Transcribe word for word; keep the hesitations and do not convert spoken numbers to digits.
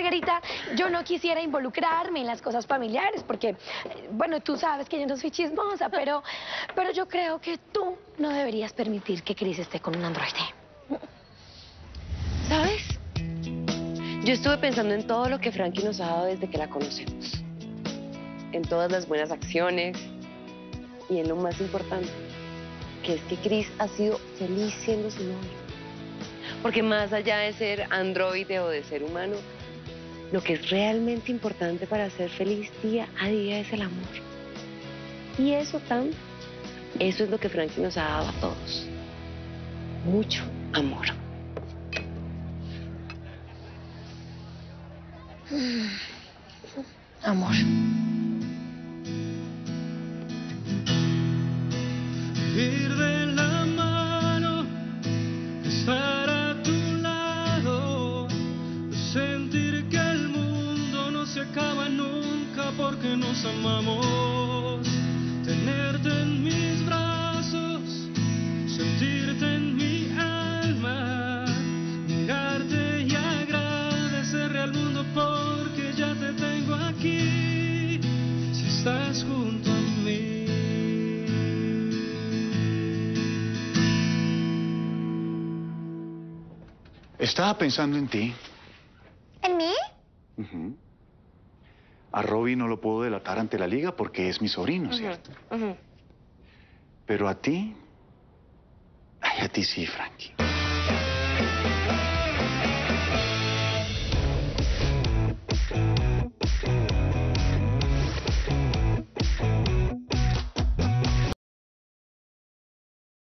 Margarita, yo no quisiera involucrarme en las cosas familiares porque, eh, bueno, tú sabes que yo no soy chismosa, pero, pero yo creo que tú no deberías permitir que Chris esté con un androide. ¿Sabes? Yo estuve pensando en todo lo que Frankie nos ha dado desde que la conocemos. En todas las buenas acciones y en lo más importante, que es que Chris ha sido feliz siendo su novio. Porque más allá de ser androide o de ser humano, lo que es realmente importante para ser feliz día a día es el amor. Y eso, Tam, eso es lo que Frankie nos ha dado a todos. Mucho amor. Amor. Ir de la mano, estar a tu lado, sentir que el mundo no se acaba nunca porque nos amamos, tenerte en mis brazos, sentirte en mi alma, mirarte y agradecerle al mundo porque ya te tengo aquí, si estás junto a mí. Estaba pensando en ti. ¿En mí? Uh-huh. A Robbie no lo puedo delatar ante la liga porque es mi sobrino, Uh-huh. ¿cierto? Uh-huh. Pero a ti... Ay, a ti sí, Frankie.